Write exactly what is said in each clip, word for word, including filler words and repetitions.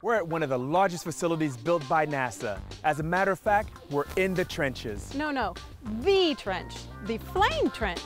We're at one of the largest facilities built by NASA. As a matter of fact, we're in the trenches. No, no, the trench, the flame trench.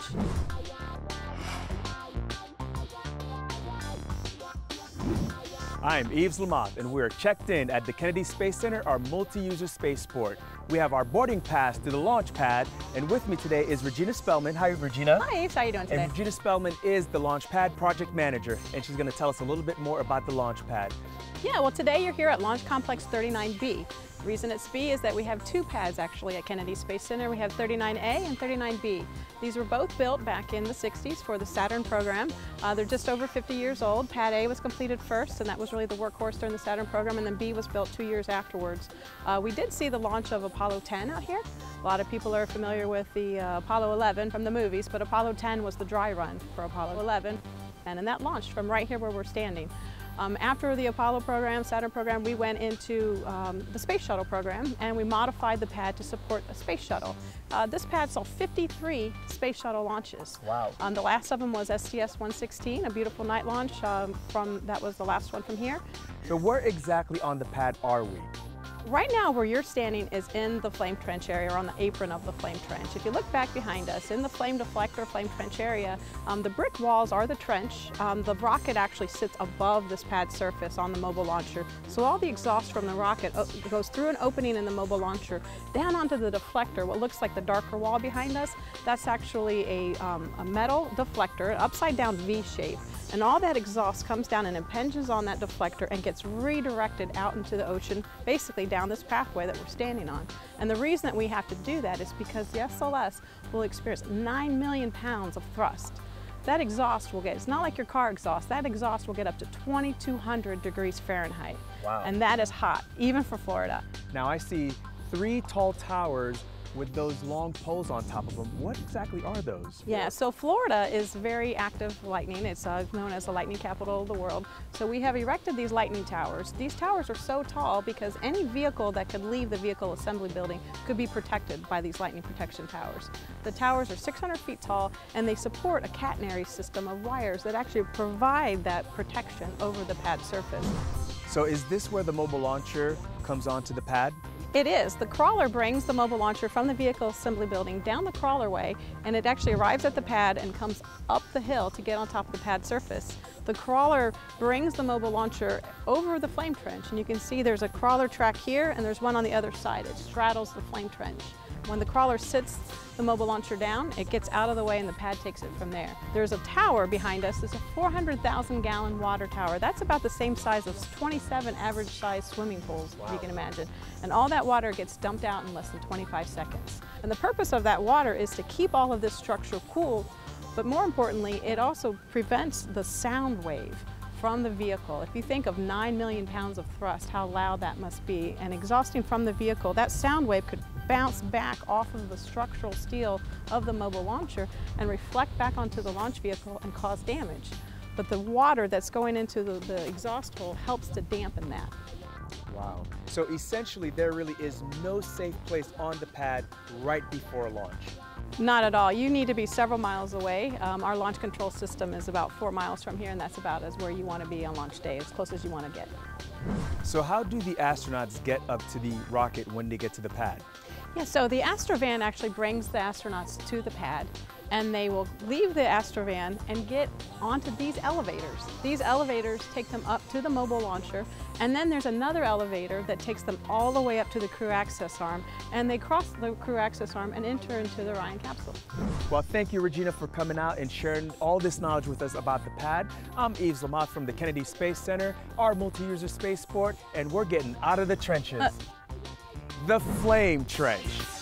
I'm Yves Lamothe, and we're checked in at the Kennedy Space Center, our multi-user spaceport. We have our boarding pass to the launch pad, and with me today is Regina Spellman. Hi, Regina. Hi, Yves. How are you doing today? And Regina Spellman is the launch pad project manager, and she's going to tell us a little bit more about the launch pad. Yeah, well, today you're here at Launch Complex thirty-nine B. The reason it's B is that we have two pads actually at Kennedy Space Center. We have thirty-nine A and thirty-nine B. These were both built back in the sixties for the Saturn program. Uh, they're just over fifty years old. Pad A was completed first, and that was really the workhorse during the Saturn program, and then B was built two years afterwards. Uh, we did see the launch of Apollo ten out here. A lot of people are familiar with the uh, Apollo eleven from the movies, but Apollo ten was the dry run for Apollo eleven, and, and that launched from right here where we're standing. Um, after the Apollo program, Saturn program, we went into um, the Space Shuttle program, and we modified the pad to support a space shuttle. Uh, this pad saw fifty-three space shuttle launches. Wow. Um, the last of them was S T S one sixteen, a beautiful night launch. Um, from that was the last one from here. So where exactly on the pad are we? Right now where you're standing is in the flame trench area, or on the apron of the flame trench. If you look back behind us, in the flame deflector, flame trench area, um, the brick walls are the trench. Um, the rocket actually sits above this pad surface on the mobile launcher. So all the exhaust from the rocket goes through an opening in the mobile launcher, down onto the deflector, what looks like the darker wall behind us. That's actually a, um, a metal deflector, an upside down V shape. And all that exhaust comes down and impinges on that deflector and gets redirected out into the ocean, basically down this pathway that we're standing on. And the reason that we have to do that is because the S L S will experience nine million pounds of thrust. That exhaust will get, it's not like your car exhaust, that exhaust will get up to twenty-two hundred degrees Fahrenheit. Wow. And that is hot, even for Florida. Now I see three tall towers with those long poles on top of them. What exactly are those? Yeah, so Florida is very active lightning. It's uh, known as the lightning capital of the world. So we have erected these lightning towers. These towers are so tall because any vehicle that could leave the vehicle assembly building could be protected by these lightning protection towers. The towers are six hundred feet tall, and they support a catenary system of wires that actually provide that protection over the pad surface. So is this where the mobile launcher comes onto the pad? It is. The crawler brings the mobile launcher from the vehicle assembly building down the crawlerway, and it actually arrives at the pad and comes up the hill to get on top of the pad surface. The crawler brings the mobile launcher over the flame trench, and you can see there's a crawler track here and there's one on the other side. It straddles the flame trench. When the crawler sits the mobile launcher down, it gets out of the way and the pad takes it from there. There's a tower behind us. It's a four hundred thousand gallon water tower. That's about the same size as twenty-seven average size swimming pools, wow, if you can imagine. And all that water gets dumped out in less than twenty-five seconds. And the purpose of that water is to keep all of this structure cool, but more importantly, it also prevents the sound wave from the vehicle. If you think of nine million pounds of thrust, how loud that must be, and exhausting from the vehicle, that sound wave could bounce back off of the structural steel of the mobile launcher and reflect back onto the launch vehicle and cause damage. But the water that's going into the, the exhaust hole helps to dampen that. Wow. So essentially there really is no safe place on the pad right before launch. Not at all. You need to be several miles away. Um, our launch control system is about four miles from here, and that's about as where you want to be on launch day, as close as you want to get. So how do the astronauts get up to the rocket when they get to the pad? Yeah, so the Astrovan actually brings the astronauts to the pad, and they will leave the Astrovan and get onto these elevators. These elevators take them up to the mobile launcher, and then there's another elevator that takes them all the way up to the crew access arm, and they cross the crew access arm and enter into the Orion capsule. Well, thank you, Regina, for coming out and sharing all this knowledge with us about the pad. I'm Yves Lamothe from the Kennedy Space Center, our multi-user spaceport, and we're getting out of the trenches. Uh The flame trench.